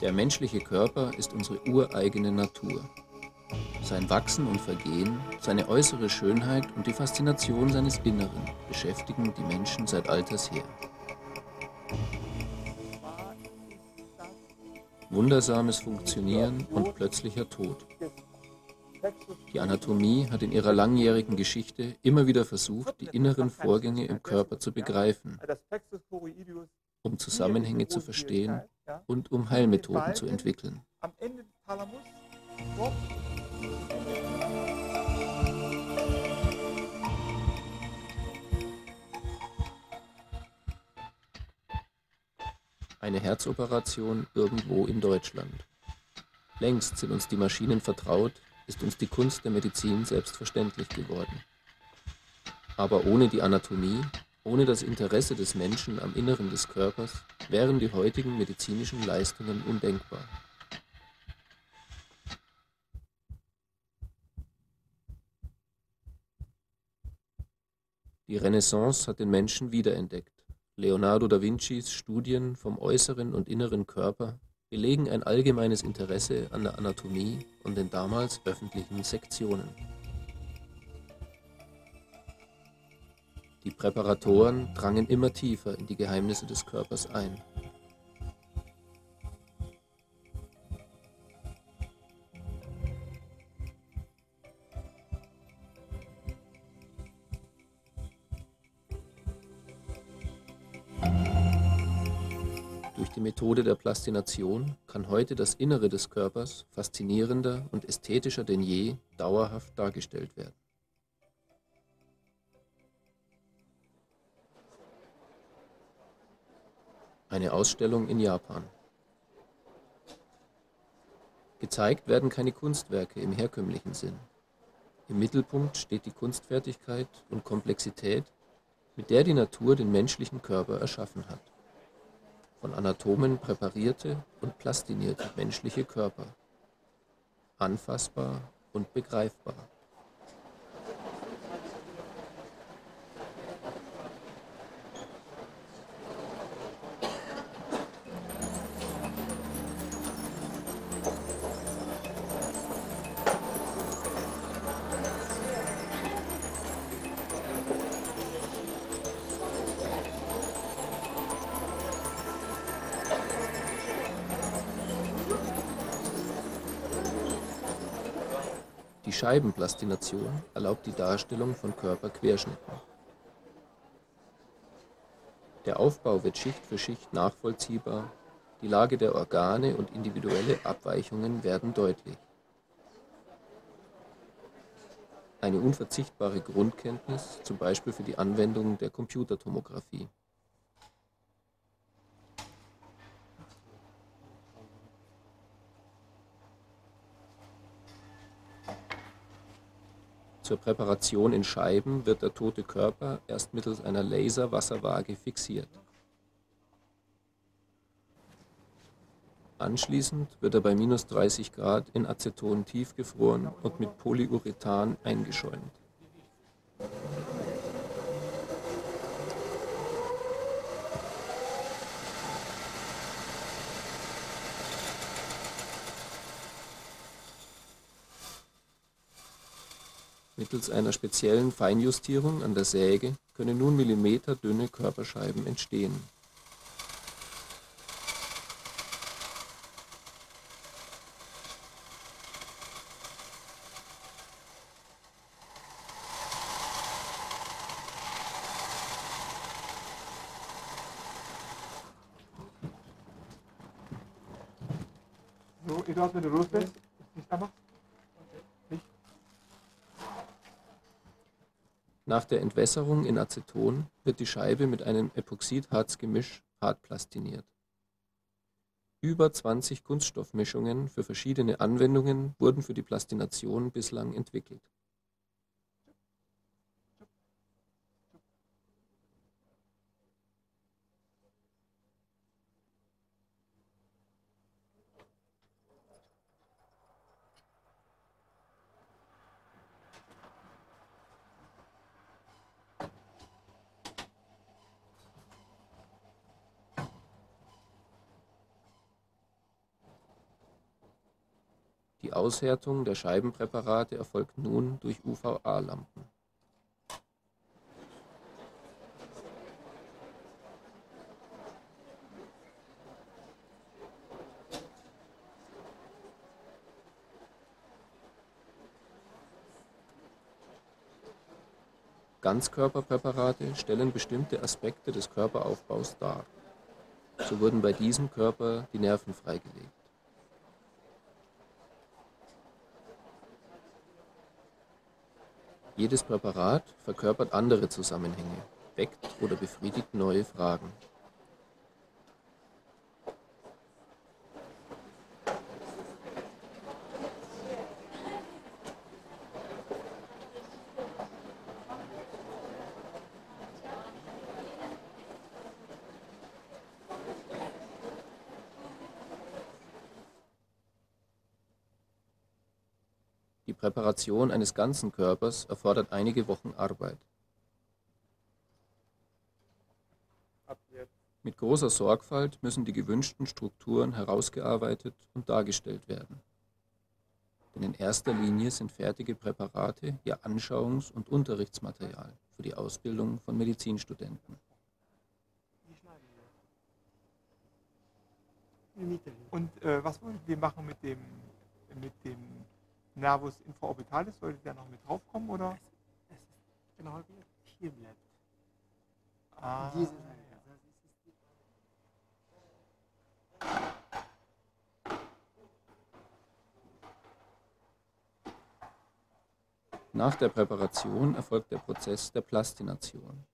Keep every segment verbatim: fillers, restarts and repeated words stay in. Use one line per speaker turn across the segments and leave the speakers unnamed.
Der menschliche Körper ist unsere ureigene Natur. Sein Wachsen und Vergehen, seine äußere Schönheit und die Faszination seines Inneren beschäftigen die Menschen seit alters her. Wundersames Funktionieren und plötzlicher Tod. Die Anatomie hat in ihrer langjährigen Geschichte immer wieder versucht, die inneren Vorgänge im Körper zu begreifen, um Zusammenhänge zu verstehen und um Heilmethoden zu entwickeln. Eine Herzoperation irgendwo in Deutschland. Längst sind uns die Maschinen vertraut, ist uns die Kunst der Medizin selbstverständlich geworden. Aber ohne die Anatomie, ohne das Interesse des Menschen am Inneren des Körpers, wären die heutigen medizinischen Leistungen undenkbar. Die Renaissance hat den Menschen wiederentdeckt. Leonardo da Vincis Studien vom äußeren und inneren Körper belegen ein allgemeines Interesse an der Anatomie und den damals öffentlichen Sektionen. Die Präparatoren drangen immer tiefer in die Geheimnisse des Körpers ein. Durch die Methode der Plastination kann heute das Innere des Körpers faszinierender und ästhetischer denn je dauerhaft dargestellt werden. Eine Ausstellung in Japan. Gezeigt werden keine Kunstwerke im herkömmlichen Sinn. Im Mittelpunkt steht die Kunstfertigkeit und Komplexität, mit der die Natur den menschlichen Körper erschaffen hat. Von Anatomen präparierte und plastinierte menschliche Körper. Anfassbar und begreifbar. Die Scheibenplastination erlaubt die Darstellung von Körperquerschnitten. Der Aufbau wird Schicht für Schicht nachvollziehbar, die Lage der Organe und individuelle Abweichungen werden deutlich. Eine unverzichtbare Grundkenntnis, zum Beispiel für die Anwendung der Computertomographie. Zur Präparation in Scheiben wird der tote Körper erst mittels einer Laserwasserwaage fixiert. Anschließend wird er bei minus dreißig Grad in Aceton tiefgefroren und mit Polyurethan eingeschäumt. Mittels einer speziellen Feinjustierung an der Säge können nun millimeterdünne Körperscheiben entstehen.
So, Eduard, wenn du los bist, ist nicht da.
Nach der Entwässerung in Aceton wird die Scheibe mit einem Epoxidharzgemisch hart plastiniert. Über zwanzig Kunststoffmischungen für verschiedene Anwendungen wurden für die Plastination bislang entwickelt. Die Aushärtung der Scheibenpräparate erfolgt nun durch U V A-Lampen. Ganzkörperpräparate stellen bestimmte Aspekte des Körperaufbaus dar. So wurden bei diesem Körper die Nerven freigelegt. Jedes Präparat verkörpert andere Zusammenhänge, weckt oder befriedigt neue Fragen. Die Präparation eines ganzen Körpers erfordert einige Wochen Arbeit. Mit großer Sorgfalt müssen die gewünschten Strukturen herausgearbeitet und dargestellt werden. Denn in erster Linie sind fertige Präparate ja Anschauungs- und Unterrichtsmaterial für die Ausbildung von Medizinstudenten.
Und äh, was wollen wir machen mit dem, mit dem Nervus infraorbitalis? Sollte der noch mit draufkommen, oder?
Es, es ist genau wie er hier bleibt.
Ah,
Diese Seite. Das ist die
Nach der Präparation erfolgt der Prozess der Plastination.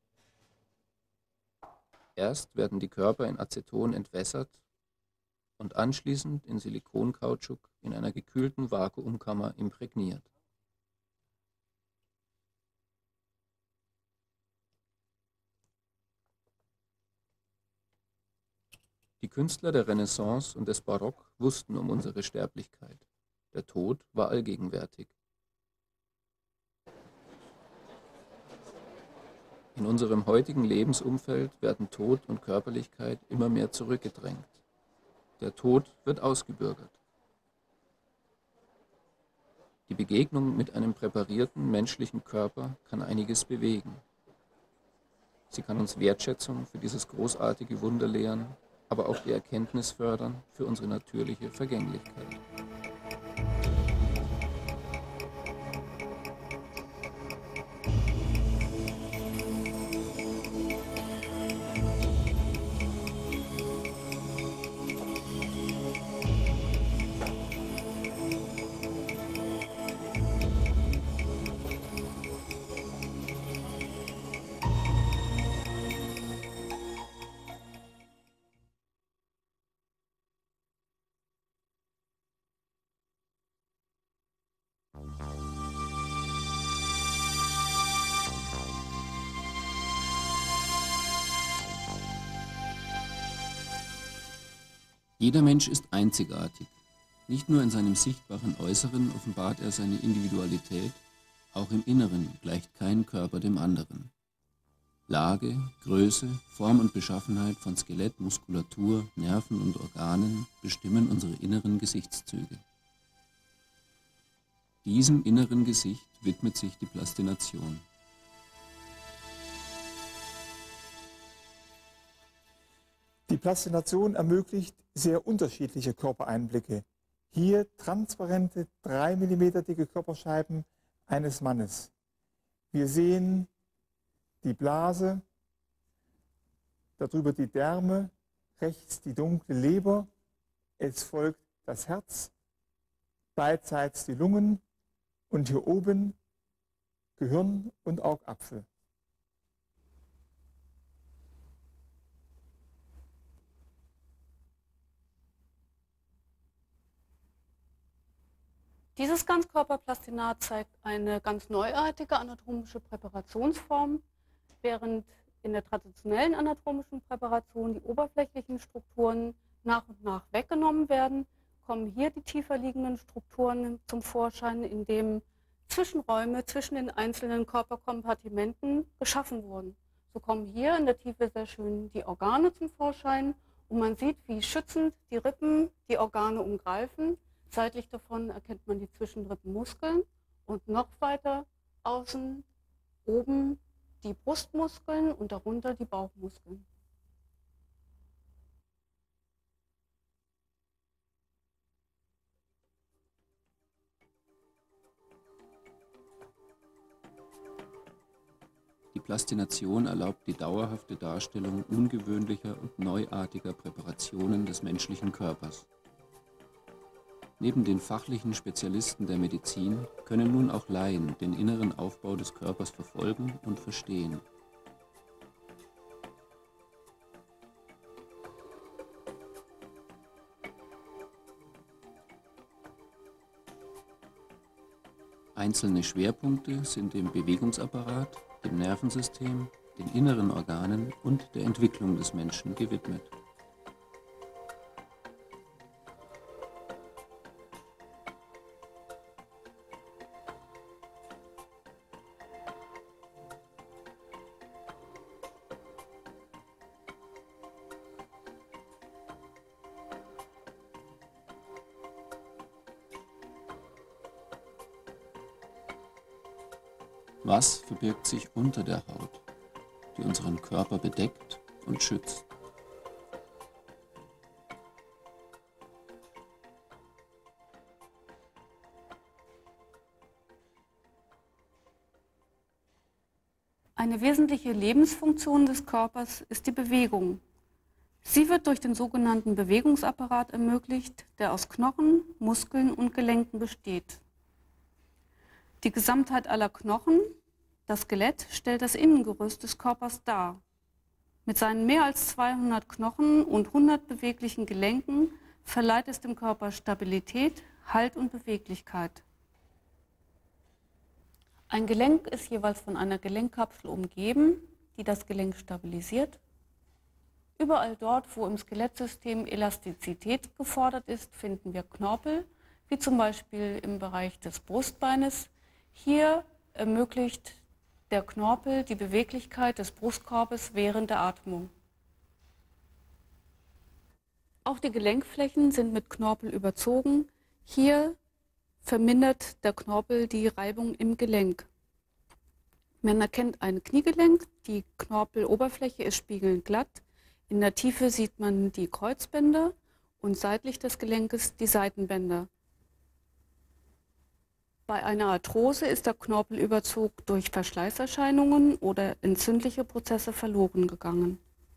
Erst werden die Körper in Aceton entwässert und anschließend in Silikonkautschuk in einer gekühlten Vakuumkammer imprägniert. Die Künstler der Renaissance und des Barock wussten um unsere Sterblichkeit. Der Tod war allgegenwärtig. In unserem heutigen Lebensumfeld werden Tod und Körperlichkeit immer mehr zurückgedrängt. Der Tod wird ausgebürgert. Die Begegnung mit einem präparierten menschlichen Körper kann einiges bewegen. Sie kann uns Wertschätzung für dieses großartige Wunder lehren, aber auch die Erkenntnis fördern für unsere natürliche Vergänglichkeit. Jeder Mensch ist einzigartig. Nicht nur in seinem sichtbaren Äußeren offenbart er seine Individualität, auch im Inneren gleicht kein Körper dem anderen. Lage, Größe, Form und Beschaffenheit von Skelett, Muskulatur, Nerven und Organen bestimmen unsere inneren Gesichtszüge. Diesem inneren Gesicht widmet sich die Plastination.
Die Plastination ermöglicht sehr unterschiedliche Körpereinblicke. Hier transparente, drei Millimeter dicke Körperscheiben eines Mannes. Wir sehen die Blase, darüber die Därme, rechts die dunkle Leber, es folgt das Herz, beidseits die Lungen und hier oben Gehirn und Augapfel.
Dieses Ganzkörperplastinat zeigt eine ganz neuartige anatomische Präparationsform. Während in der traditionellen anatomischen Präparation die oberflächlichen Strukturen nach und nach weggenommen werden, kommen hier die tiefer liegenden Strukturen zum Vorschein, indem Zwischenräume zwischen den einzelnen Körperkompartimenten geschaffen wurden. So kommen hier in der Tiefe sehr schön die Organe zum Vorschein und man sieht, wie schützend die Rippen die Organe umgreifen. Seitlich davon erkennt man die Zwischenrippenmuskeln und noch weiter außen oben die Brustmuskeln und darunter die Bauchmuskeln.
Die Plastination erlaubt die dauerhafte Darstellung ungewöhnlicher und neuartiger Präparationen des menschlichen Körpers. Neben den fachlichen Spezialisten der Medizin können nun auch Laien den inneren Aufbau des Körpers verfolgen und verstehen. Einzelne Schwerpunkte sind dem Bewegungsapparat, dem Nervensystem, den inneren Organen und der Entwicklung des Menschen gewidmet. Was verbirgt sich unter der Haut, die unseren Körper bedeckt und schützt?
Eine wesentliche Lebensfunktion des Körpers ist die Bewegung. Sie wird durch den sogenannten Bewegungsapparat ermöglicht, der aus Knochen, Muskeln und Gelenken besteht. Die Gesamtheit aller Knochen, das Skelett, stellt das Innengerüst des Körpers dar. Mit seinen mehr als zweihundert Knochen und hundert beweglichen Gelenken verleiht es dem Körper Stabilität, Halt und Beweglichkeit. Ein Gelenk ist jeweils von einer Gelenkkapsel umgeben, die das Gelenk stabilisiert. Überall dort, wo im Skelettsystem Elastizität gefordert ist, finden wir Knorpel, wie zum Beispiel im Bereich des Brustbeines. Hier ermöglicht der Knorpel die Beweglichkeit des Brustkorbes während der Atmung. Auch die Gelenkflächen sind mit Knorpel überzogen. Hier vermindert der Knorpel die Reibung im Gelenk. Man erkennt ein Kniegelenk, die Knorpeloberfläche ist spiegelnd glatt. In der Tiefe sieht man die Kreuzbänder und seitlich des Gelenkes die Seitenbänder. Bei einer Arthrose ist der Knorpelüberzug durch Verschleißerscheinungen oder entzündliche Prozesse verloren gegangen.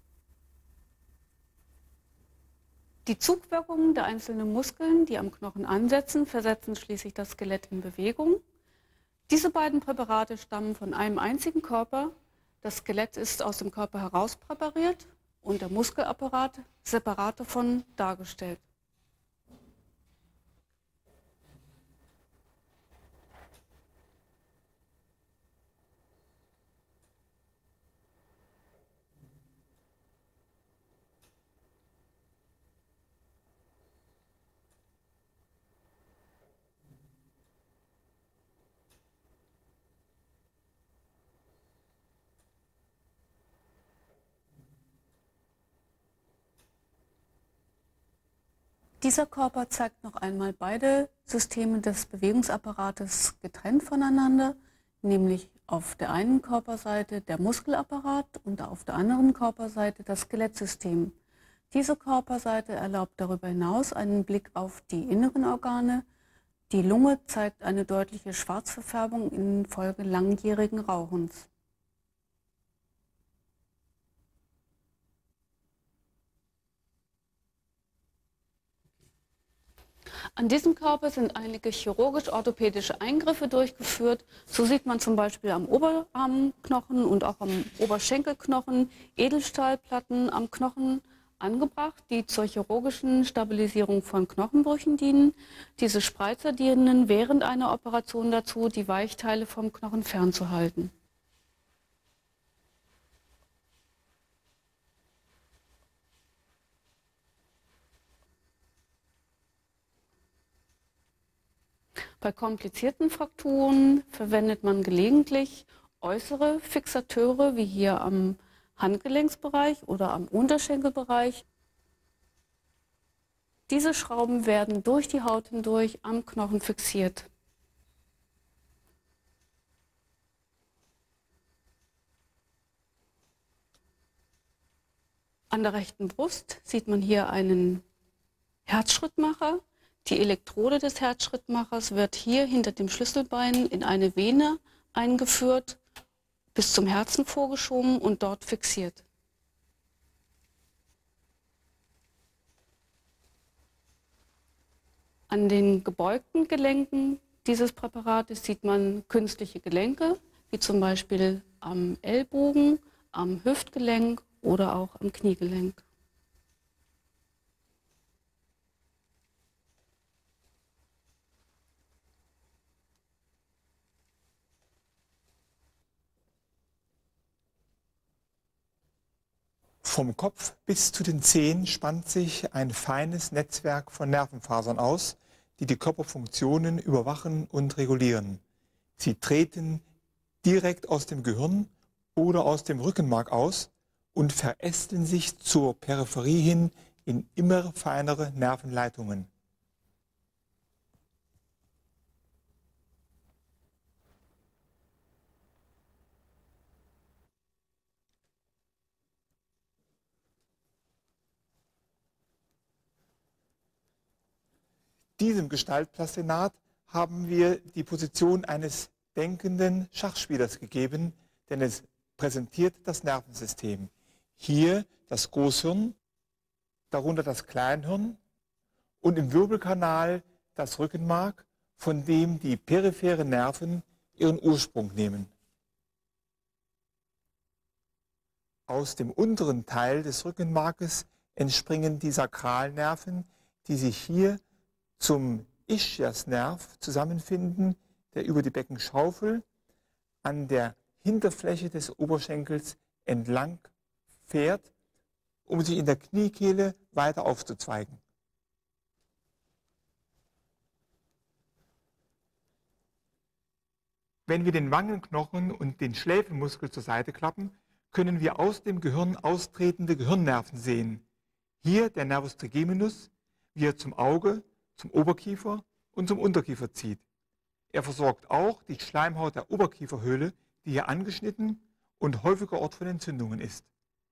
Die Zugwirkungen der einzelnen Muskeln, die am Knochen ansetzen, versetzen schließlich das Skelett in Bewegung. Diese beiden Präparate stammen von einem einzigen Körper. Das Skelett ist aus dem Körper heraus präpariert und der Muskelapparat separat davon dargestellt. Dieser Körper zeigt noch einmal beide Systeme des Bewegungsapparates getrennt voneinander, nämlich auf der einen Körperseite der Muskelapparat und auf der anderen Körperseite das Skelettsystem. Diese Körperseite erlaubt darüber hinaus einen Blick auf die inneren Organe. Die Lunge zeigt eine deutliche Schwarzverfärbung infolge langjährigen Rauchens. An diesem Körper sind einige chirurgisch-orthopädische Eingriffe durchgeführt. So sieht man zum Beispiel am Oberarmknochen und auch am Oberschenkelknochen Edelstahlplatten am Knochen angebracht, die zur chirurgischen Stabilisierung von Knochenbrüchen dienen. Diese Spreizer dienen während einer Operation dazu, die Weichteile vom Knochen fernzuhalten. Bei komplizierten Frakturen verwendet man gelegentlich äußere Fixateure, wie hier am Handgelenksbereich oder am Unterschenkelbereich. Diese Schrauben werden durch die Haut hindurch am Knochen fixiert. An der rechten Brust sieht man hier einen Herzschrittmacher. Die Elektrode des Herzschrittmachers wird hier hinter dem Schlüsselbein in eine Vene eingeführt, bis zum Herzen vorgeschoben und dort fixiert. An den gebeugten Gelenken dieses Präparates sieht man künstliche Gelenke, wie zum Beispiel am Ellbogen, am Hüftgelenk oder auch am Kniegelenk.
Vom Kopf bis zu den Zehen spannt sich ein feines Netzwerk von Nervenfasern aus, die die Körperfunktionen überwachen und regulieren. Sie treten direkt aus dem Gehirn oder aus dem Rückenmark aus und verästeln sich zur Peripherie hin in immer feinere Nervenleitungen. Diesem Gestaltplastinat haben wir die Position eines denkenden Schachspielers gegeben, denn es präsentiert das Nervensystem. Hier das Großhirn, darunter das Kleinhirn und im Wirbelkanal das Rückenmark, von dem die peripheren Nerven ihren Ursprung nehmen. Aus dem unteren Teil des Rückenmarkes entspringen die Sakralnerven, die sich hier zum Ischiasnerv zusammenfinden, der über die Beckenschaufel an der Hinterfläche des Oberschenkels entlang fährt, um sich in der Kniekehle weiter aufzuzweigen. Wenn wir den Wangenknochen und den Schläfenmuskel zur Seite klappen, können wir aus dem Gehirn austretende Gehirnnerven sehen. Hier der Nervus trigeminus, wie er zum Auge, zum Oberkiefer und zum Unterkiefer zieht. Er versorgt auch die Schleimhaut der Oberkieferhöhle, die hier angeschnitten und häufiger Ort von Entzündungen ist.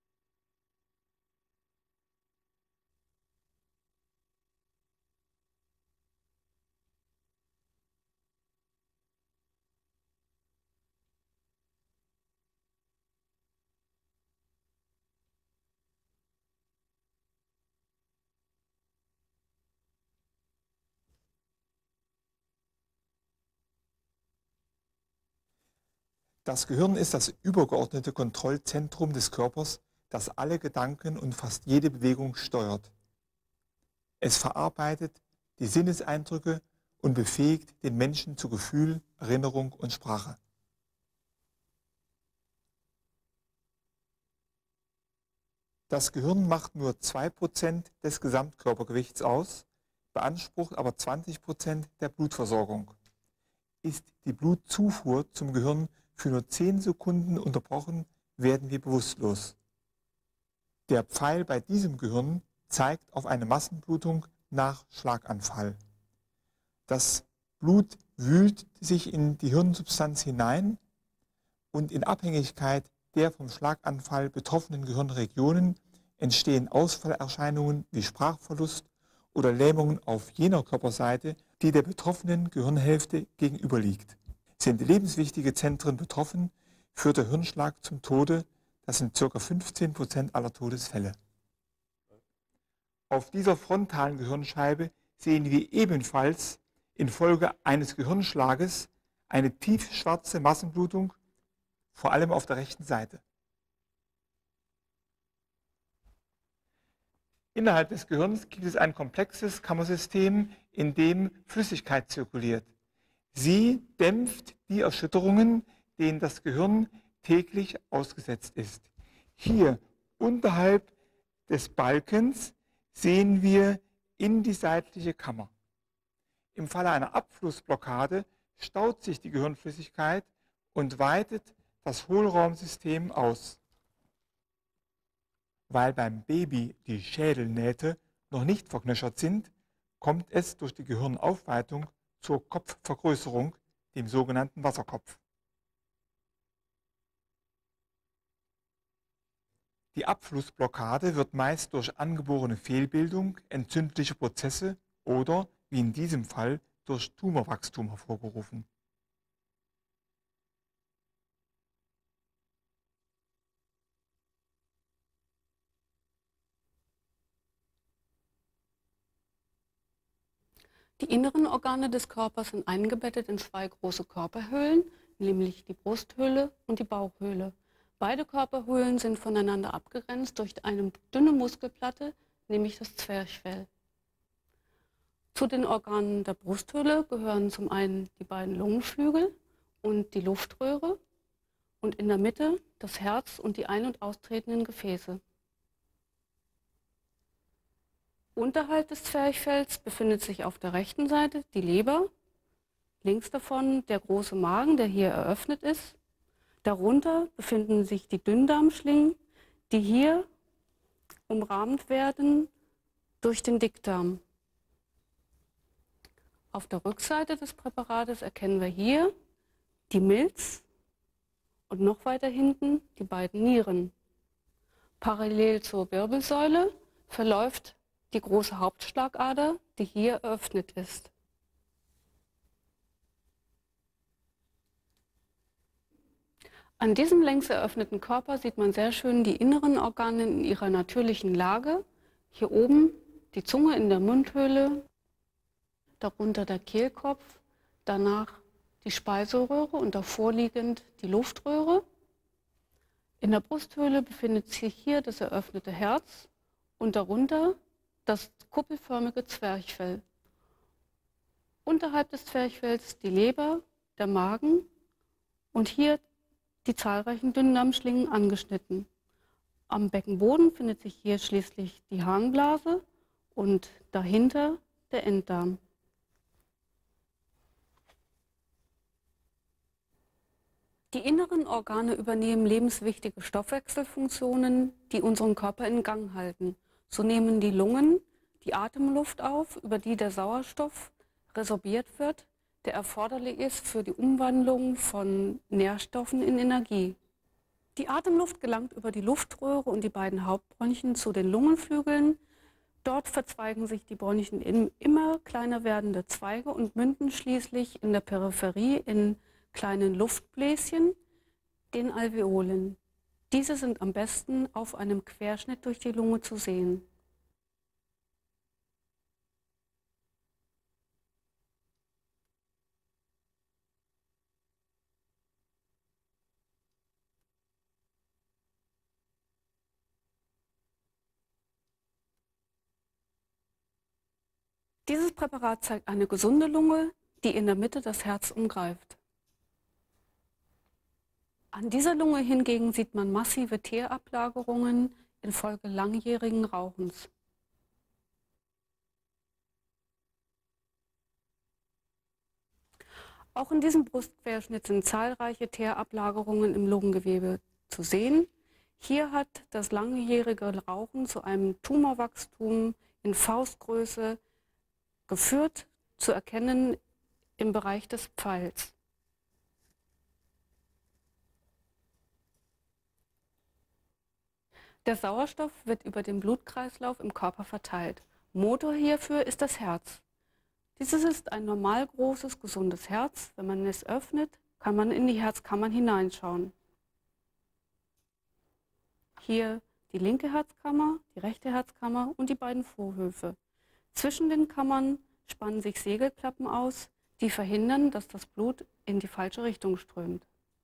Das Gehirn ist das übergeordnete Kontrollzentrum des Körpers, das alle Gedanken und fast jede Bewegung steuert. Es verarbeitet die Sinneseindrücke und befähigt den Menschen zu Gefühl, Erinnerung und Sprache. Das Gehirn macht nur zwei Prozent des Gesamtkörpergewichts aus, beansprucht aber zwanzig Prozent der Blutversorgung. Ist die Blutzufuhr zum Gehirn für nur zehn Sekunden unterbrochen, werden wir bewusstlos. Der Pfeil bei diesem Gehirn zeigt auf eine Massenblutung nach Schlaganfall. Das Blut wühlt sich in die Hirnsubstanz hinein und in Abhängigkeit der vom Schlaganfall betroffenen Gehirnregionen entstehen Ausfallerscheinungen wie Sprachverlust oder Lähmungen auf jener Körperseite, die der betroffenen Gehirnhälfte gegenüberliegt. Sind lebenswichtige Zentren betroffen, führt der Hirnschlag zum Tode. Das sind ca. fünfzehn Prozent aller Todesfälle. Auf dieser frontalen Gehirnscheibe sehen wir ebenfalls infolge eines Gehirnschlages eine tiefschwarze Massenblutung, vor allem auf der rechten Seite. Innerhalb des Gehirns gibt es ein komplexes Kammersystem, in dem Flüssigkeit zirkuliert. Sie dämpft die Erschütterungen, denen das Gehirn täglich ausgesetzt ist. Hier unterhalb des Balkens sehen wir in die seitliche Kammer. Im Falle einer Abflussblockade staut sich die Gehirnflüssigkeit und weitet das Hohlraumsystem aus. Weil beim Baby die Schädelnähte noch nicht verknöchert sind, kommt es durch die Gehirnaufweitung zur Kopfvergrößerung, dem sogenannten Wasserkopf. Die Abflussblockade wird meist durch angeborene Fehlbildung entzündlicher Prozesse oder, wie in diesem Fall, durch Tumorwachstum hervorgerufen.
Die inneren Organe des Körpers sind eingebettet in zwei große Körperhöhlen, nämlich die Brusthöhle und die Bauchhöhle. Beide Körperhöhlen sind voneinander abgegrenzt durch eine dünne Muskelplatte, nämlich das Zwerchfell. Zu den Organen der Brusthöhle gehören zum einen die beiden Lungenflügel und die Luftröhre und in der Mitte das Herz und die ein- und austretenden Gefäße. Unterhalb des Zwerchfells befindet sich auf der rechten Seite die Leber, links davon der große Magen, der hier eröffnet ist. Darunter befinden sich die Dünndarmschlingen, die hier umrahmt werden durch den Dickdarm. Auf der Rückseite des Präparates erkennen wir hier die Milz und noch weiter hinten die beiden Nieren. Parallel zur Wirbelsäule verläuft die große Hauptschlagader, die hier eröffnet ist. An diesem längs eröffneten Körper sieht man sehr schön die inneren Organe in ihrer natürlichen Lage. Hier oben die Zunge in der Mundhöhle, darunter der Kehlkopf, danach die Speiseröhre und davor liegend die Luftröhre. In der Brusthöhle befindet sich hier das eröffnete Herz und darunter das kuppelförmige Zwerchfell. Unterhalb des Zwerchfells die Leber, der Magen und hier die zahlreichen Dünndarmschlingen angeschnitten. Am Beckenboden findet sich hier schließlich die Harnblase und dahinter der Enddarm. Die inneren Organe übernehmen lebenswichtige Stoffwechselfunktionen, die unseren Körper in Gang halten. So nehmen die Lungen die Atemluft auf, über die der Sauerstoff resorbiert wird, der erforderlich ist für die Umwandlung von Nährstoffen in Energie. Die Atemluft gelangt über die Luftröhre und die beiden Hauptbronchien zu den Lungenflügeln. Dort verzweigen sich die Bronchien in immer kleiner werdende Zweige und münden schließlich in der Peripherie in kleinen Luftbläschen, den Alveolen. Diese sind am besten auf einem Querschnitt durch die Lunge zu sehen. Dieses Präparat zeigt eine gesunde Lunge, die in der Mitte das Herz umgreift. An dieser Lunge hingegen sieht man massive Teerablagerungen infolge langjährigen Rauchens. Auch in diesem Brustquerschnitt sind zahlreiche Teerablagerungen im Lungengewebe zu sehen. Hier hat das langjährige Rauchen zu einem Tumorwachstum in Faustgröße geführt, zu erkennen im Bereich des Pfeils. Der Sauerstoff wird über den Blutkreislauf im Körper verteilt. Motor hierfür ist das Herz. Dieses ist ein normal großes, gesundes Herz. Wenn man es öffnet, kann man in die Herzkammern hineinschauen. Hier die linke Herzkammer, die rechte Herzkammer und die beiden Vorhöfe. Zwischen den Kammern spannen sich Segelklappen aus, die verhindern, dass das Blut in die falsche Richtung strömt.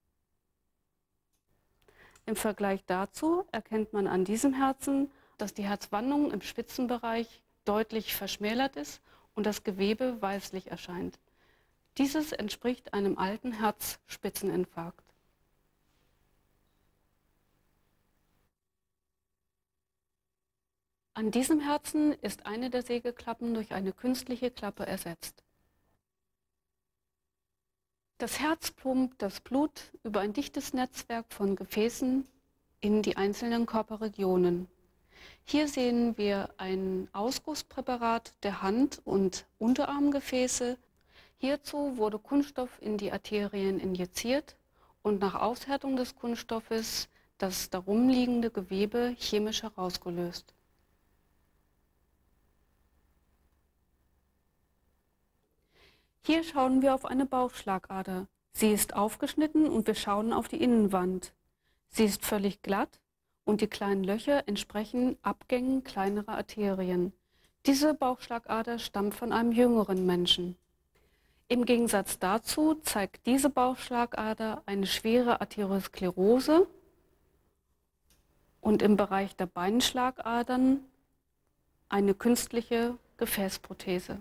Im Vergleich dazu erkennt man an diesem Herzen, dass die Herzwandung im Spitzenbereich deutlich verschmälert ist und das Gewebe weißlich erscheint. Dieses entspricht einem alten Herzspitzeninfarkt. An diesem Herzen ist eine der Segelklappen durch eine künstliche Klappe ersetzt. Das Herz pumpt das Blut über ein dichtes Netzwerk von Gefäßen in die einzelnen Körperregionen. Hier sehen wir ein Ausgusspräparat der Hand- und Unterarmgefäße. Hierzu wurde Kunststoff in die Arterien injiziert und nach Aushärtung des Kunststoffes das darum liegende Gewebe chemisch herausgelöst. Hier schauen wir auf eine Bauchschlagader. Sie ist aufgeschnitten und wir schauen auf die Innenwand. Sie ist völlig glatt und die kleinen Löcher entsprechen Abgängen kleinerer Arterien. Diese Bauchschlagader stammt von einem jüngeren Menschen. Im Gegensatz dazu zeigt diese Bauchschlagader eine schwere Arteriosklerose und im Bereich der Beinschlagadern eine künstliche Gefäßprothese.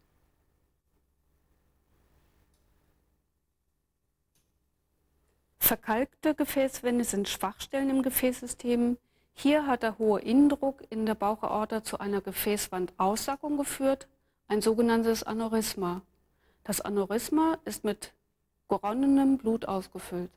Verkalkte Gefäßwände sind Schwachstellen im Gefäßsystem. Hier hat der hohe Innendruck in der Bauchaorta zu einer Gefäßwandaussackung geführt, ein sogenanntes Aneurysma. Das Aneurysma ist mit geronnenem Blut ausgefüllt.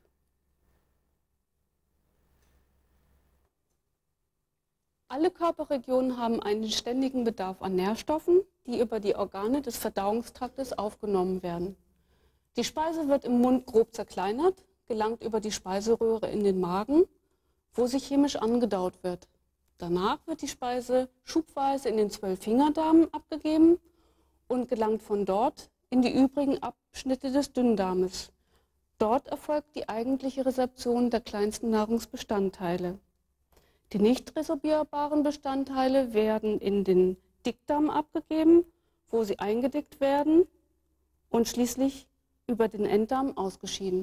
Alle Körperregionen haben einen ständigen Bedarf an Nährstoffen, die über die Organe des Verdauungstraktes aufgenommen werden. Die Speise wird im Mund grob zerkleinert, gelangt über die Speiseröhre in den Magen, wo sie chemisch angedaut wird. Danach wird die Speise schubweise in den Zwölffingerdarm abgegeben und gelangt von dort in die übrigen Abschnitte des Dünndarmes. Dort erfolgt die eigentliche Resorption der kleinsten Nahrungsbestandteile. Die nicht resorbierbaren Bestandteile werden in den Dickdarm abgegeben, wo sie eingedickt werden und schließlich über den Enddarm ausgeschieden.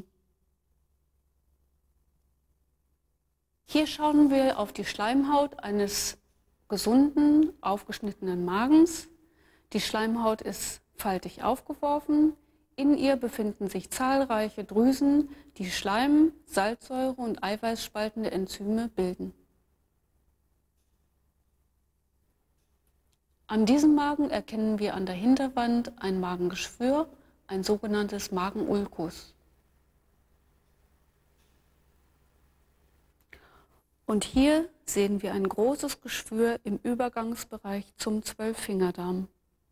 Hier schauen wir auf die Schleimhaut eines gesunden, aufgeschnittenen Magens. Die Schleimhaut ist faltig aufgeworfen. In ihr befinden sich zahlreiche Drüsen, die Schleim-, Salzsäure- und eiweißspaltende Enzyme bilden. An diesem Magen erkennen wir an der Hinterwand ein Magengeschwür, ein sogenanntes Magenulkus. Und hier sehen wir ein großes Geschwür im Übergangsbereich zum Zwölffingerdarm.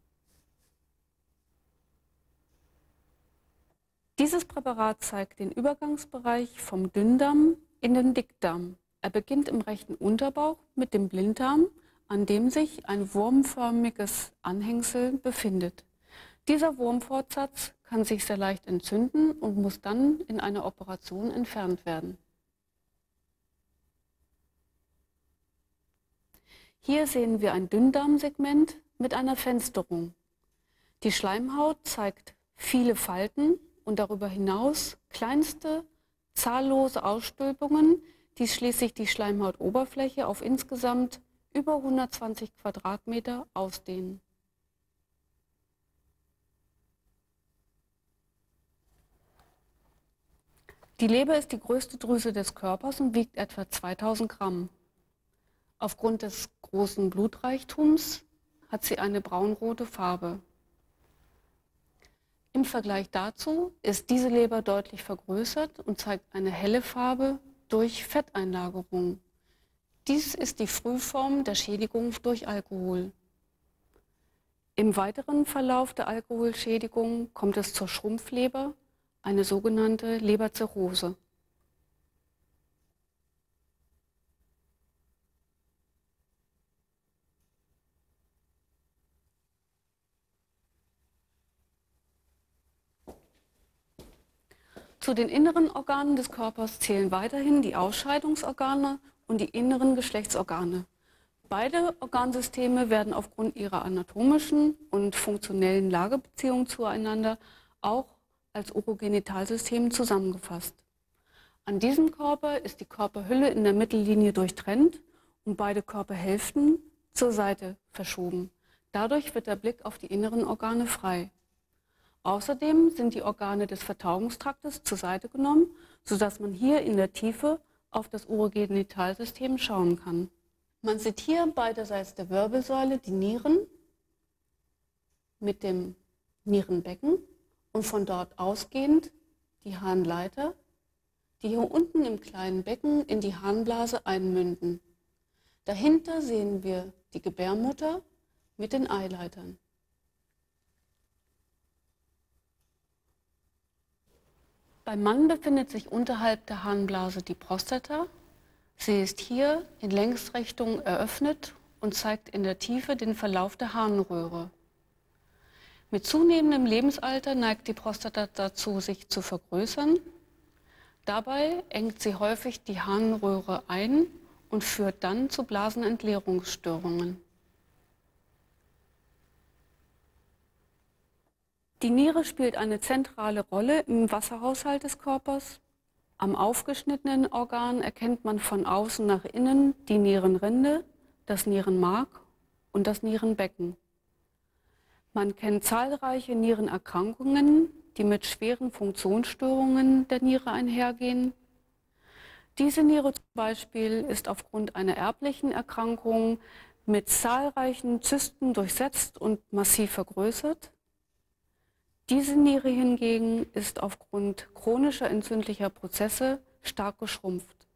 Dieses Präparat zeigt den Übergangsbereich vom Dünndarm in den Dickdarm. Er beginnt im rechten Unterbauch mit dem Blinddarm, an dem sich ein wurmförmiges Anhängsel befindet. Dieser Wurmfortsatz kann sich sehr leicht entzünden und muss dann in einer Operation entfernt werden. Hier sehen wir ein Dünndarmsegment mit einer Fensterung. Die Schleimhaut zeigt viele Falten und darüber hinaus kleinste, zahllose Ausstülpungen, die schließlich die Schleimhautoberfläche auf insgesamt über hundertzwanzig Quadratmeter ausdehnen. Die Leber ist die größte Drüse des Körpers und wiegt etwa zweitausend Gramm. Aufgrund des großen Blutreichtums hat sie eine braunrote Farbe. Im Vergleich dazu ist diese Leber deutlich vergrößert und zeigt eine helle Farbe durch Fetteinlagerung. Dies ist die Frühform der Schädigung durch Alkohol. Im weiteren Verlauf der Alkoholschädigung kommt es zur Schrumpfleber, eine sogenannte Leberzirrhose. Zu den inneren Organen des Körpers zählen weiterhin die Ausscheidungsorgane und die inneren Geschlechtsorgane. Beide Organsysteme werden aufgrund ihrer anatomischen und funktionellen Lagebeziehung zueinander auch als Urogenitalsystem zusammengefasst. An diesem Körper ist die Körperhülle in der Mittellinie durchtrennt und beide Körperhälften zur Seite verschoben. Dadurch wird der Blick auf die inneren Organe frei. Außerdem sind die Organe des Verdauungstraktes zur Seite genommen, sodass man hier in der Tiefe auf das Urogenitalsystem schauen kann. Man sieht hier beiderseits der Wirbelsäule die Nieren mit dem Nierenbecken und von dort ausgehend die Harnleiter, die hier unten im kleinen Becken in die Harnblase einmünden. Dahinter sehen wir die Gebärmutter mit den Eileitern. Beim Mann befindet sich unterhalb der Harnblase die Prostata. Sie ist hier in Längsrichtung eröffnet und zeigt in der Tiefe den Verlauf der Harnröhre. Mit zunehmendem Lebensalter neigt die Prostata dazu, sich zu vergrößern. Dabei engt sie häufig die Harnröhre ein und führt dann zu Blasenentleerungsstörungen. Die Niere spielt eine zentrale Rolle im Wasserhaushalt des Körpers. Am aufgeschnittenen Organ erkennt man von außen nach innen die Nierenrinde, das Nierenmark und das Nierenbecken. Man kennt zahlreiche Nierenerkrankungen, die mit schweren Funktionsstörungen der Niere einhergehen. Diese Niere zum Beispiel ist aufgrund einer erblichen Erkrankung mit zahlreichen Zysten durchsetzt und massiv vergrößert. Diese Niere hingegen ist aufgrund chronischer entzündlicher Prozesse stark geschrumpft.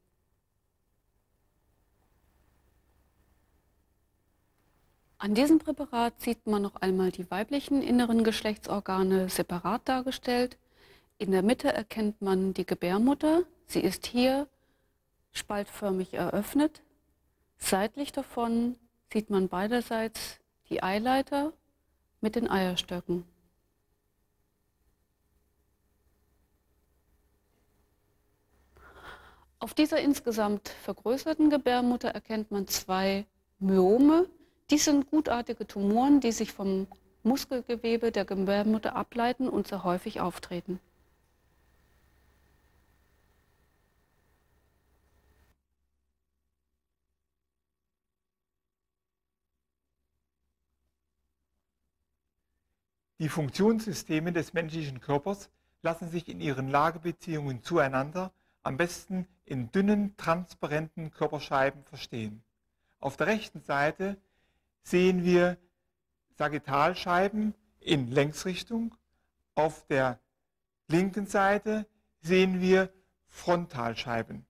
An diesem Präparat sieht man noch einmal die weiblichen inneren Geschlechtsorgane separat dargestellt. In der Mitte erkennt man die Gebärmutter. Sie ist hier spaltförmig eröffnet. Seitlich davon sieht man beiderseits die Eileiter mit den Eierstöcken. Auf dieser insgesamt vergrößerten Gebärmutter erkennt man zwei Myome. Dies sind gutartige Tumoren, die sich vom Muskelgewebe der Gebärmutter ableiten und sehr häufig auftreten.
Die Funktionssysteme des menschlichen Körpers lassen sich in ihren Lagebeziehungen zueinander am besten in dünnen, transparenten Körperscheiben verstehen. Auf der rechten Seite sehen wir Sagittalscheiben in Längsrichtung. Auf der linken Seite sehen wir Frontalscheiben.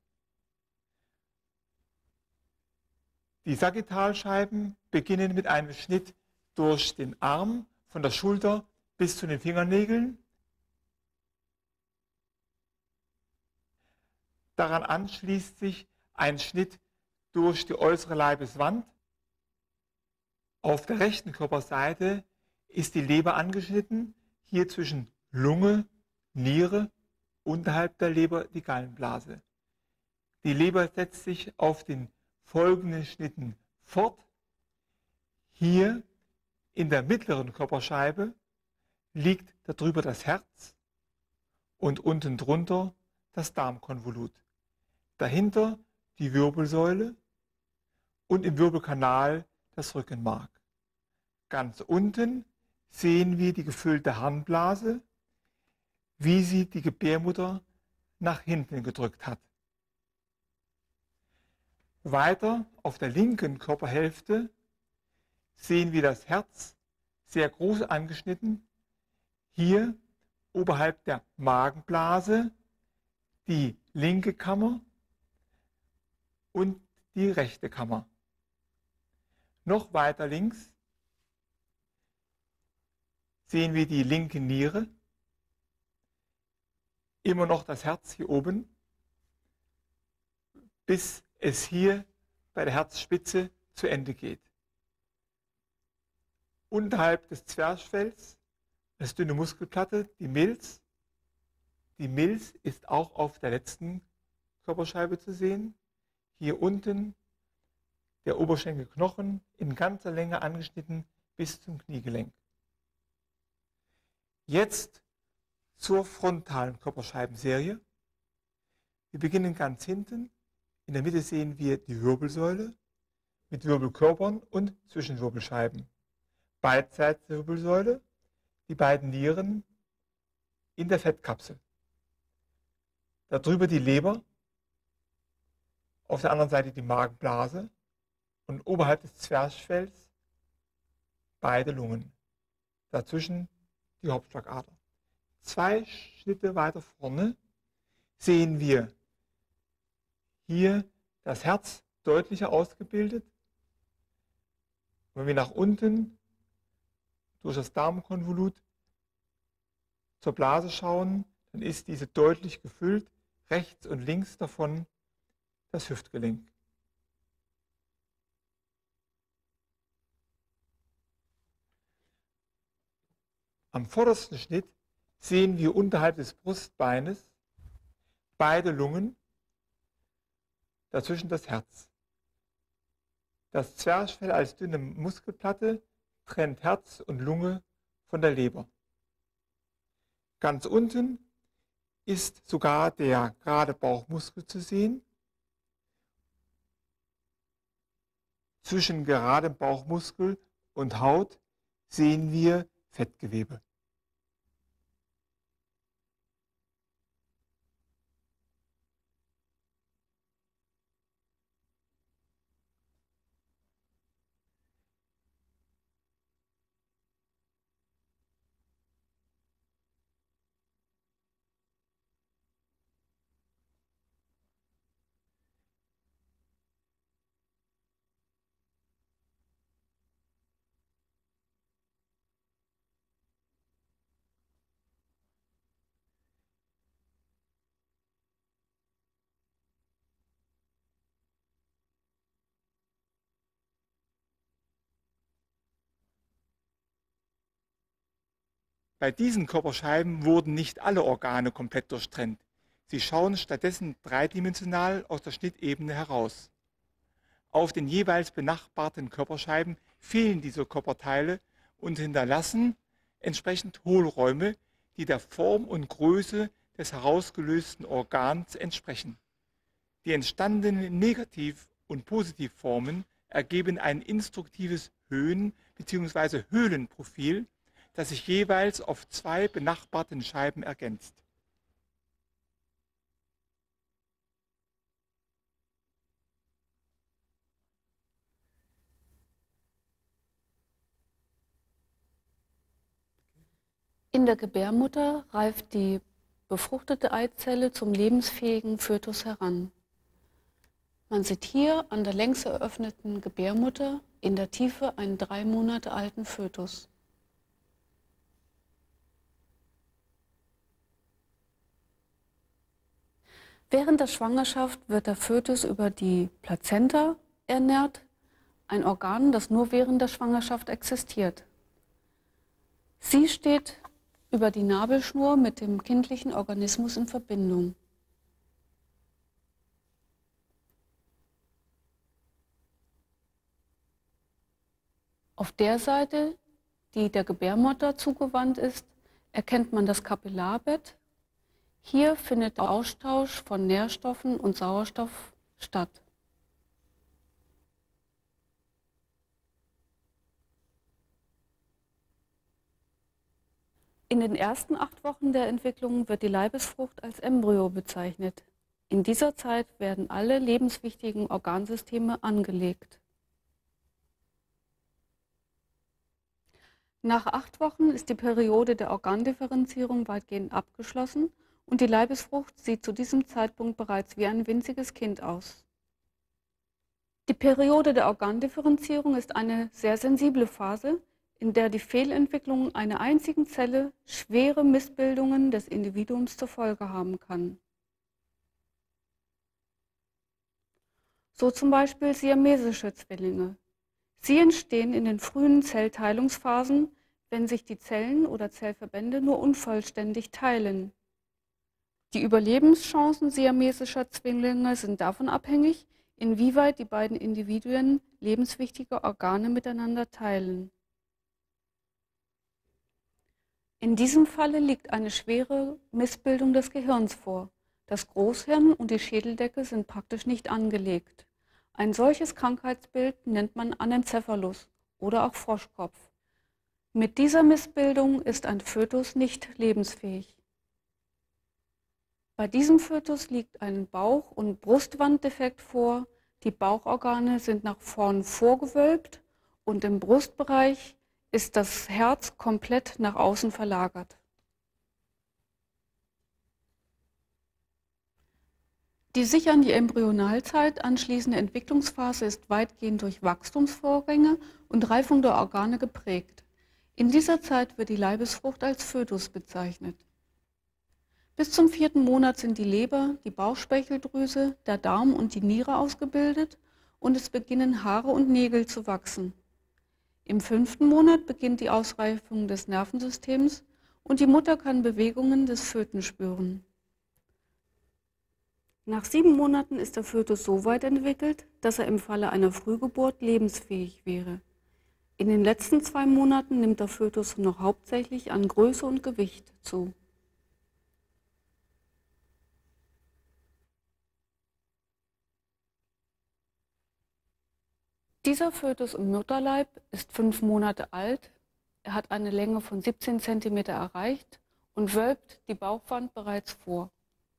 Die Sagittalscheiben beginnen mit einem Schnitt durch den Arm, von der Schulter bis zu den Fingernägeln. Daran anschließt sich ein Schnitt durch die äußere Leibeswand. Auf der rechten Körperseite ist die Leber angeschnitten, hier zwischen Lunge, Niere, unterhalb der Leber die Gallenblase. Die Leber setzt sich auf den folgenden Schnitten fort. Hier in der mittleren Körperscheibe liegt darüber das Herz und unten drunter das Darmkonvolut. Dahinter die Wirbelsäule und im Wirbelkanal das Rückenmark. Ganz unten sehen wir die gefüllte Harnblase, wie sie die Gebärmutter nach hinten gedrückt hat. Weiter auf der linken Körperhälfte sehen wir das Herz sehr groß angeschnitten. Hier oberhalb der Magenblase die linke Kammer und die rechte Kammer. Noch weiter links sehen wir die linke Niere, immer noch das Herz hier oben, bis es hier bei der Herzspitze zu Ende geht. Unterhalb des Zwerchfells das dünne Muskelplatte, die Milz. Die Milz ist auch auf der letzten Körperscheibe zu sehen. Hier unten der Oberschenkelknochen in ganzer Länge angeschnitten bis zum Kniegelenk. Jetzt zur frontalen Körperscheibenserie. Wir beginnen ganz hinten. In der Mitte sehen wir die Wirbelsäule mit Wirbelkörpern und Zwischenwirbelscheiben. Beidseits der Wirbelsäule die beiden Nieren in der Fettkapsel. Darüber die Leber, auf der anderen Seite die Magenblase und oberhalb des Zwerchfells beide Lungen. Dazwischen die Hauptschlagader. Zwei Schnitte weiter vorne sehen wir hier das Herz deutlicher ausgebildet. Wenn wir nach unten durch das Darmkonvolut zur Blase schauen, dann ist diese deutlich gefüllt, rechts und links davon das Hüftgelenk. Am vordersten Schnitt sehen wir unterhalb des Brustbeines beide Lungen, dazwischen das Herz. Das Zwerchfell als dünne Muskelplatte trennt Herz und Lunge von der Leber. Ganz unten ist sogar der gerade Bauchmuskel zu sehen. Zwischen geradem Bauchmuskel und Haut sehen wir Fettgewebe. Bei diesen Körperscheiben wurden nicht alle Organe komplett durchtrennt. Sie schauen stattdessen dreidimensional aus der Schnittebene heraus. Auf den jeweils benachbarten Körperscheiben fehlen diese Körperteile und hinterlassen entsprechend Hohlräume, die der Form und Größe des herausgelösten Organs entsprechen. Die entstandenen Negativ- und Positivformen ergeben ein instruktives Höhen- bzw. Höhlenprofil, das sich jeweils auf zwei benachbarten Scheiben ergänzt.
In der Gebärmutter reift die befruchtete Eizelle zum lebensfähigen Fötus heran. Man sieht hier an der längs eröffneten Gebärmutter in der Tiefe einen drei Monate alten Fötus. Während der Schwangerschaft wird der Fötus über die Plazenta ernährt, ein Organ, das nur während der Schwangerschaft existiert. Sie steht über die Nabelschnur mit dem kindlichen Organismus in Verbindung. Auf der Seite, die der Gebärmutter zugewandt ist, erkennt man das Kapillarbett. Hier findet der Austausch von Nährstoffen und Sauerstoff statt. In den ersten acht Wochen der Entwicklung wird die Leibesfrucht als Embryo bezeichnet. In dieser Zeit werden alle lebenswichtigen Organsysteme angelegt. Nach acht Wochen ist die Periode der Organdifferenzierung weitgehend abgeschlossen und die Leibesfrucht sieht zu diesem Zeitpunkt bereits wie ein winziges Kind aus. Die Periode der Organdifferenzierung ist eine sehr sensible Phase, in der die Fehlentwicklung einer einzigen Zelle schwere Missbildungen des Individuums zur Folge haben kann. So zum Beispiel siamesische Zwillinge. Sie entstehen in den frühen Zellteilungsphasen, wenn sich die Zellen oder Zellverbände nur unvollständig teilen. Die Überlebenschancen siamesischer Zwillinge sind davon abhängig, inwieweit die beiden Individuen lebenswichtige Organe miteinander teilen. In diesem Falle liegt eine schwere Missbildung des Gehirns vor. Das Großhirn und die Schädeldecke sind praktisch nicht angelegt. Ein solches Krankheitsbild nennt man Anencephalus oder auch Froschkopf. Mit dieser Missbildung ist ein Fötus nicht lebensfähig. Bei diesem Fötus liegt ein Bauch- und Brustwanddefekt vor. Die Bauchorgane sind nach vorn vorgewölbt und im Brustbereich ist das Herz komplett nach außen verlagert. Die sich an die Embryonalzeit anschließende Entwicklungsphase ist weitgehend durch Wachstumsvorgänge und Reifung der Organe geprägt. In dieser Zeit wird die Leibesfrucht als Fötus bezeichnet. Bis zum vierten Monat sind die Leber, die Bauchspeicheldrüse, der Darm und die Niere ausgebildet und es beginnen Haare und Nägel zu wachsen. Im fünften Monat beginnt die Ausreifung des Nervensystems und die Mutter kann Bewegungen des Föten spüren. Nach sieben Monaten ist der Fötus so weit entwickelt, dass er im Falle einer Frühgeburt lebensfähig wäre. In den letzten zwei Monaten nimmt der Fötus noch hauptsächlich an Größe und Gewicht zu. Dieser Fötus im Mutterleib ist fünf Monate alt, er hat eine Länge von siebzehn Zentimeter erreicht und wölbt die Bauchwand bereits vor.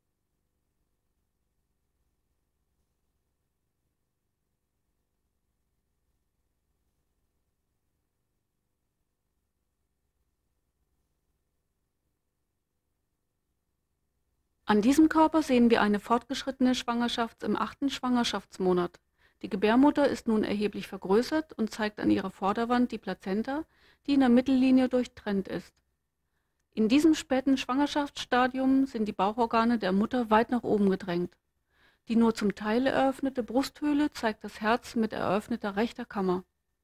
An diesem Körper sehen wir eine fortgeschrittene Schwangerschaft im achten Schwangerschaftsmonat. Die Gebärmutter ist nun erheblich vergrößert und zeigt an ihrer Vorderwand die Plazenta, die in der Mittellinie durchtrennt ist. In diesem späten Schwangerschaftsstadium sind die Bauchorgane der Mutter weit nach oben gedrängt. Die nur zum Teil eröffnete Brusthöhle zeigt das Herz mit eröffneter rechter Kammer.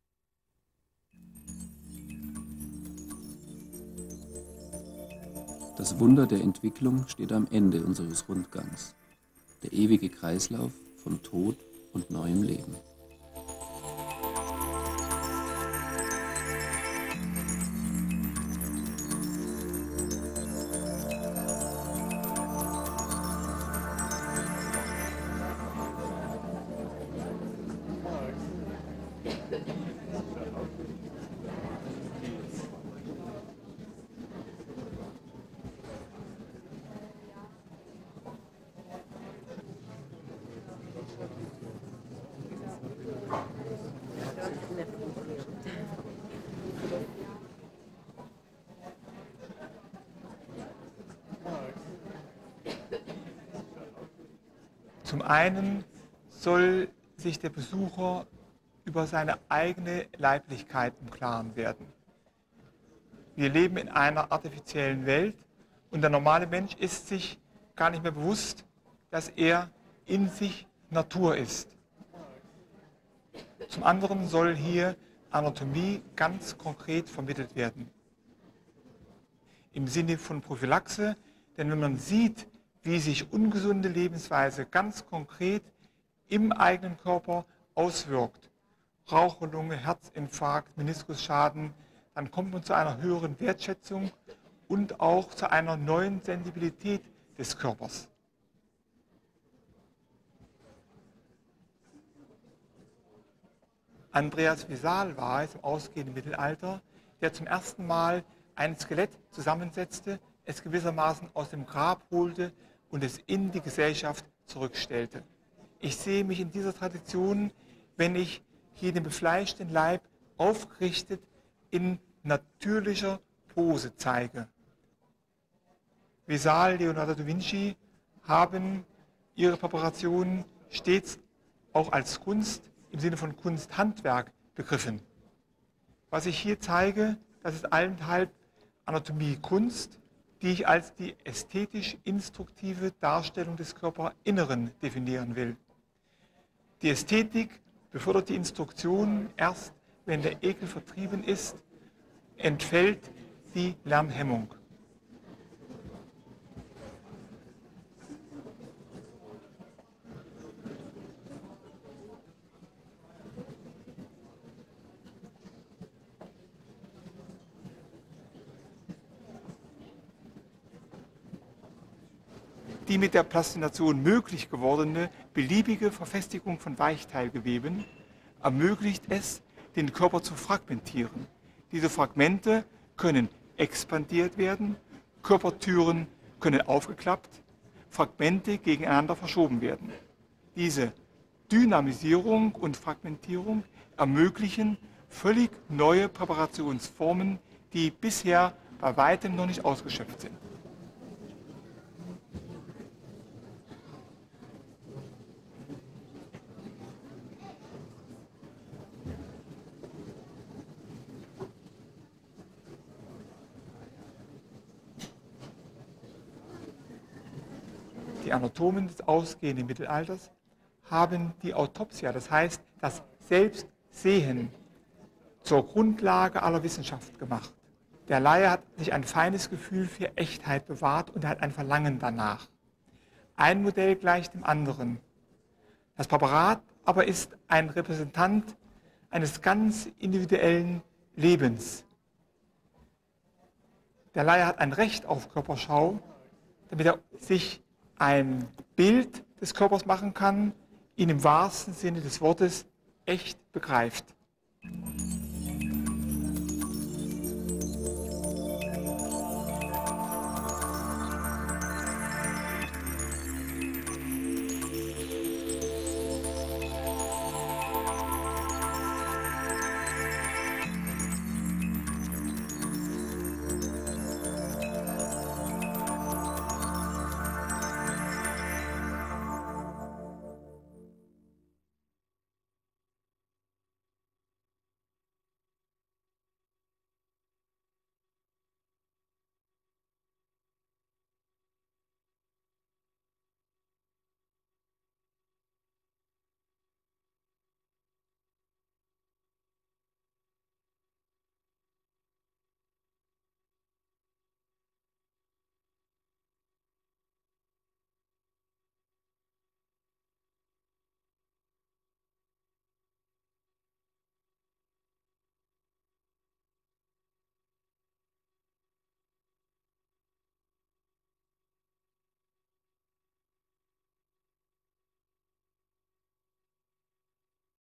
Das Wunder der Entwicklung steht am Ende unseres Rundgangs. Der ewige Kreislauf von Tod und neuem Leben.
Zum einen soll sich der Besucher über seine eigene Leiblichkeit im Klaren werden. Wir leben in einer artifiziellen Welt und der normale Mensch ist sich gar nicht mehr bewusst, dass er in sich Natur ist. Zum anderen soll hier Anatomie ganz konkret vermittelt werden. Im Sinne von Prophylaxe, denn wenn man sieht, wie sich ungesunde Lebensweise ganz konkret im eigenen Körper auswirkt, Raucherlunge, Herzinfarkt, Meniskusschaden, dann kommt man zu einer höheren Wertschätzung und auch zu einer neuen Sensibilität des Körpers. Andreas Vesal war es im ausgehenden Mittelalter, der zum ersten Mal ein Skelett zusammensetzte, es gewissermaßen aus dem Grab holte und es in die Gesellschaft zurückstellte. Ich sehe mich in dieser Tradition, wenn ich hier den befleischten Leib aufgerichtet in natürlicher Pose zeige. Vesal, Leonardo da Vinci haben ihre Präparationen stets auch als Kunst im Sinne von Kunsthandwerk begriffen. Was ich hier zeige, das ist allenthalb Anatomie Kunst, die ich als die ästhetisch-instruktive Darstellung des Körperinneren definieren will. Die Ästhetik befördert die Instruktion, erst wenn der Ekel vertrieben ist, entfällt die Lernhemmung. Die mit der Plastination möglich gewordene beliebige Verfestigung von Weichteilgeweben ermöglicht es, den Körper zu fragmentieren. Diese Fragmente können expandiert werden, Körpertüren können aufgeklappt, Fragmente gegeneinander verschoben werden. Diese Dynamisierung und Fragmentierung ermöglichen völlig neue Präparationsformen, die bisher bei weitem noch nicht ausgeschöpft sind. die Anatomen des ausgehenden Mittelalters haben die Autopsia, das heißt das Selbstsehen, zur Grundlage aller Wissenschaft gemacht. Der Laie hat sich ein feines Gefühl für Echtheit bewahrt und er hat ein Verlangen danach. Ein Modell gleicht dem anderen. Das Präparat aber ist ein Repräsentant eines ganz individuellen Lebens. Der Laie hat ein Recht auf Körperschau, damit er sich ein Bild des Körpers machen kann, ihn im wahrsten Sinne des Wortes echt begreift.